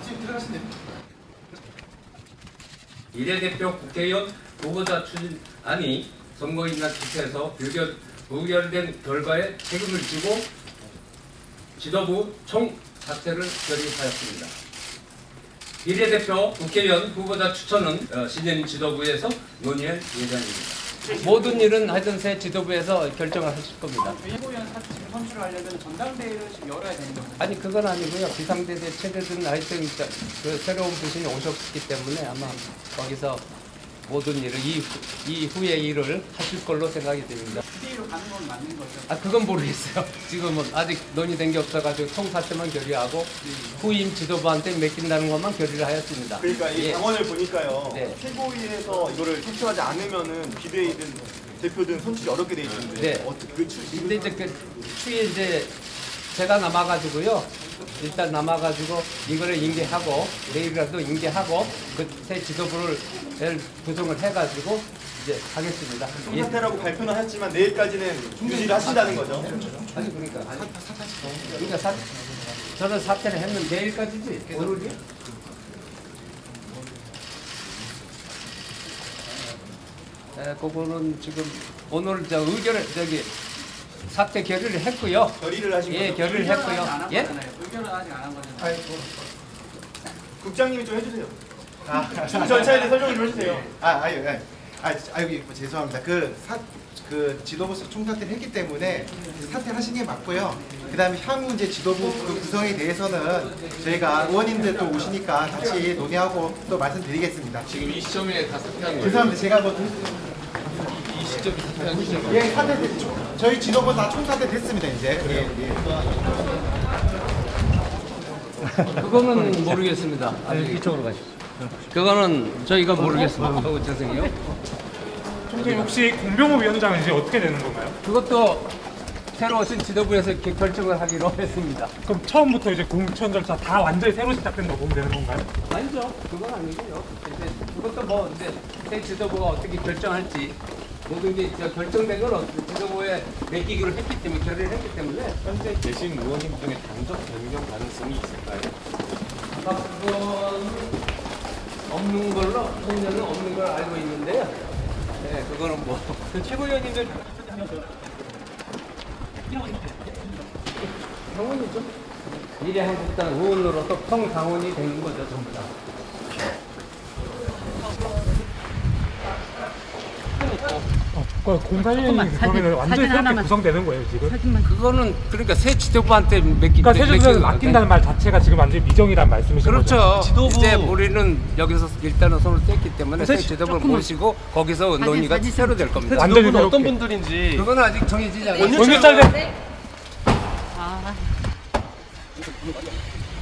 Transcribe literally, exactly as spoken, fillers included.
지금 들어가시네요. 비례대표 국회의원 후보자 추진안이 선거인단 투표에서 부결, 부결된 결과에 책임을 지고 지도부 총 사퇴를 결의하였습니다. 비례대표 국회의원 후보자 추천은 신년 지도부에서 논의할 예정입니다. 모든 일은 하여튼 새 지도부에서 결정을 하실 겁니다. 최고위원 지금 선출을 하려면 전당대회를 지금 열어야 되는 거죠? 아니 그건 아니고요. 비상대대 체제든 하여튼 그 새로운 분신이 오셨기 때문에 아마 거기서 모든 일을 이후, 이후의 일을 하실 걸로 생각이 됩니다. 비대위로 가는 건 맞는 거죠? 아 그건 모르겠어요. 지금은 아직 논의된 게 없어가지고 총사퇴만 결의하고 후임 지도부한테 맡긴다는 것만 결의를 하였습니다. 그러니까 이 예. 당원을 보니까요. 네. 최고위에서 이거를 선출하지 않으면은 비대위든 대표든 선출이 어렵게 돼 있는데. 네. 어떻게 그 추, 근데 이제 그 추에 이제 제가 남아가지고요. 일단 남아가지고 이거를 인계하고 내일이라도 인계하고 그 새 지도부를 구성을 해가지고 이제 하겠습니다. 총사퇴라고 발표는 했지만 내일까지는 유지를 하신다는 거죠. 아니 그러니까 아니, 그러니까 사, 저는 사퇴를 했는데 내일까지지 오늘이? 에, 그거는 지금 오늘 저 의결을 저기 사퇴 결의를 했고요. 결의를 하신 예, 거죠. 결의를 의견은 아직 안 했고요. 한 예? 거잖아요. 의견은 아직 안 한 거잖아요. 아이고. 국장님이 좀 해주세요. 아, 좀 절차에 대해 설명을 좀 해주세요. 아, 아유, 아유, 아, 아유, 죄송합니다. 그 사, 그 지도부 총사퇴를 했기 때문에 사퇴를 하신 게 맞고요. 그다음에 향후 이제 지도부 그 구성에 대해서는 저희가 의원님들 또 오시니까 같이 논의하고 또 말씀드리겠습니다. 지금 이 시점에 다 사퇴한 거예요? 죄송합니다. 제가 뭐 이 시점에 사퇴한 시점. 예, 사퇴 저희 지도부 다 총사퇴 됐습니다. 이제. 예, 예. 그거는 모르겠습니다. 아니, 이쪽으로 가시죠. 그거는 저희가 모르겠습니다. 어, 죄송해요. 총장님 혹시 공병호 위원장은 이제 어떻게 되는 건가요? 그것도 새로 오신 지도부에서 이렇게 결정을 하기로 했습니다. 그럼 처음부터 이제 공천 절차 다 완전히 새로 시작된다고 보면 되는 건가요? 아니죠. 그건 아니고요. 이제 그것도 뭐 이제 새 지도부가 어떻게 결정할지 모든 게 결정된 건 지도부에 맡기기로 했기 때문에 결의를 했기 때문에 현재 계신 의원님 중에 당적 변경 가능성이 있을까요? 그건 없는 걸로 청년은 없는 걸 알고 있는데요. 네, 그거는 뭐 최고위원님들 당원이죠. 미래한국당 의원으로서 평당원이 되는 거죠, 전부 다. 어, 공사위원이 그러면 완전히 새롭게 구성되는 거예요 지금? 그거는 그러니까 새 지도부한테 맡기. 그러니까 새 지도부한테 맡긴다는 말 자체가 지금 완전히 미정이란 말씀이신 그렇죠. 거죠? 지도부 이제 우리는 여기서 일단은 손을 뗐기 때문에 새 지도부를 모시고 거기서 논의가 새로 될 겁니다. 완전히 지도부는 어떤 새롭게. 분들인지 그건 아직 정해지지 않았어요. 원유철 아.